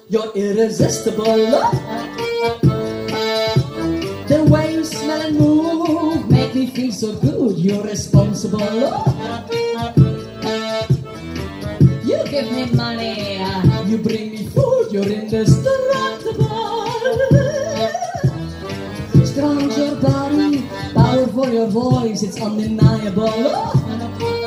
You're irresistible. The way you smell and move make me feel so good. You're responsible. You give me money, you bring me food. You're indestructible. Strong your body, powerful your voice, it's undeniable.